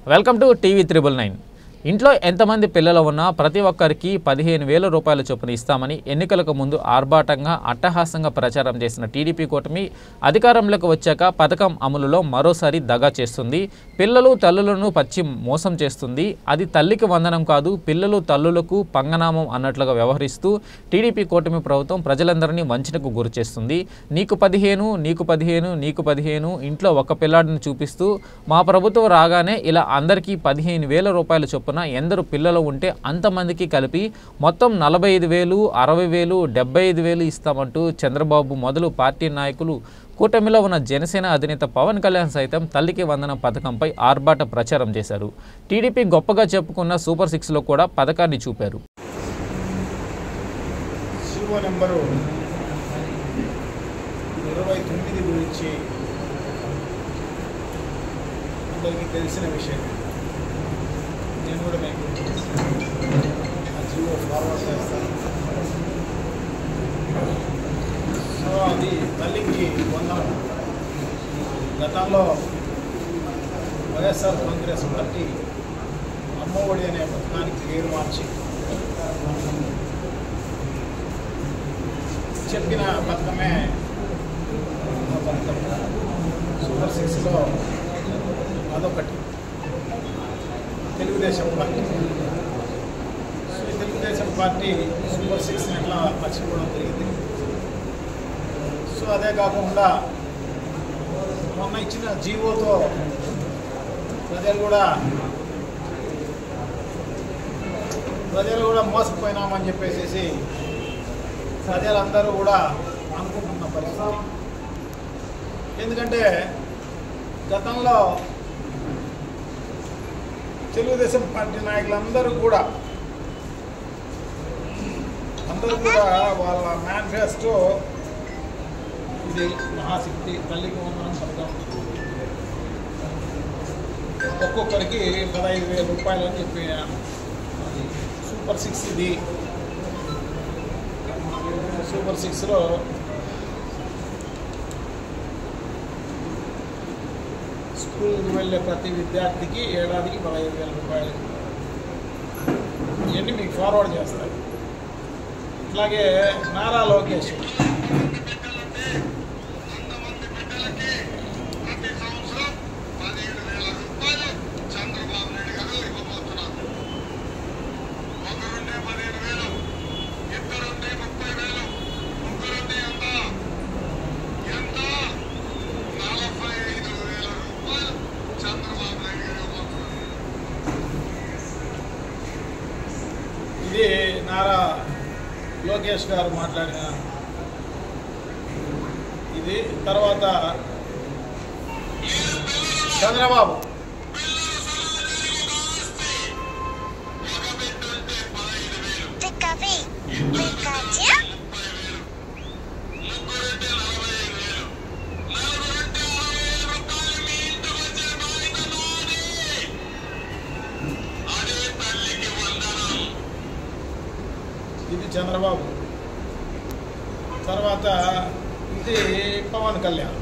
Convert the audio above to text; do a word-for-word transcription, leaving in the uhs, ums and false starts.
Welcome to TV triple nine. ఇంట్లో ఎంతమంది పిల్లలు ఉన్నా ప్రతి ఒక్కరికి పదిహేను వేల రూపాయల చొప్పున ఇస్తామని ఎన్నికలకు ముందు ఆర్భాటంగా అట్టహాసంగా ప్రచారం చేసిన టీడీపీ కూటమి అధికారంలోకి వచ్చాక పథకం అమలులో మరోసారి దగా చేస్తుంది. పిల్లలు తల్లులను పచ్చి మోసం చేస్తుంది. అది తల్లికి వందనం కాదు, పిల్లలు తల్లులకు పంగనామం అన్నట్లుగా వ్యవహరిస్తూ టీడీపీ కూటమి ప్రభుత్వం ప్రజలందరినీ వంచనకు గురి చేస్తుంది. నీకు పదిహేను నీకు పదిహేను నీకు పదిహేను ఇంట్లో ఒక పిల్లాడిని చూపిస్తూ మా ప్రభుత్వం రాగానే ఇలా అందరికీ పదిహేను వేల రూపాయల చొప్పున ఎందరు పిల్లలు ఉంటే అంతమందికి కలిపి మొత్తం నలభై ఐదు వేలు అరవై వేలు డెబ్బై ఐదు వేలు ఇస్తామంటూ చంద్రబాబు మొదలు పార్టీ నాయకులు కూటమిలో ఉన్న జనసేన అధినేత పవన్ కళ్యాణ్ సైతం తల్లికి వందనం పథకంపై ఆర్భాట ప్రచారం చేశారు. టీడీపీ గొప్పగా చెప్పుకున్న సూపర్ సిక్స్లో కూడా పథకాన్ని చూపారు. తెలిసిన విషయం నేను కూడా మీకు ఆ జీవో ఫార్వర్డ్ చేస్తాను. సో అది తల్లికి వందనం. గతంలో వైఎస్ఆర్ కాంగ్రెస్ పార్టీ అమ్మఒడి అనే పథకానికి పేరు మార్చి చెప్పిన పథకమే ఆ పథకం. సూపర్ సిక్స్లో అదొకటి. Telugu Desam party Telugu Desam party super సిక్స్ని ఎట్లా మర్చిపోవడం జరిగింది. సో అదే కాకుండా మొన్న ఇచ్చిన జీవోతో ప్రజలు కూడా ప్రజలు కూడా మోసపోయినామని చెప్పేసి ప్రజలందరూ కూడా అనుకుంటున్న పరిస్థితి. ఎందుకంటే గతంలో తెలుగుదేశం పార్టీ నాయకులందరూ కూడా అందరూ కూడా వాళ్ళ మేనిఫెస్టో ఇది మహాశక్తి తల్లికి వందనం పథకం, ఒక్కొక్కరికి పదహైదు వేల రూపాయలు అని చెప్పి సూపర్ సిక్స్ ఇది. సూపర్ సిక్స్లో స్కూల్కి వెళ్ళే ప్రతి విద్యార్థికి ఏడాదికి పదహైదు వేల రూపాయలు ఇవన్నీ మీకు ఫార్వర్డ్ చేస్తారు. అట్లాగే నారా లోకేష్ ఇది నారా లోకేష్ గారు మాట్లాడిన ఇది. తర్వాత చంద్రబాబు ఇది చంద్రబాబు. తర్వాత ఇది పవన్ కళ్యాణ్.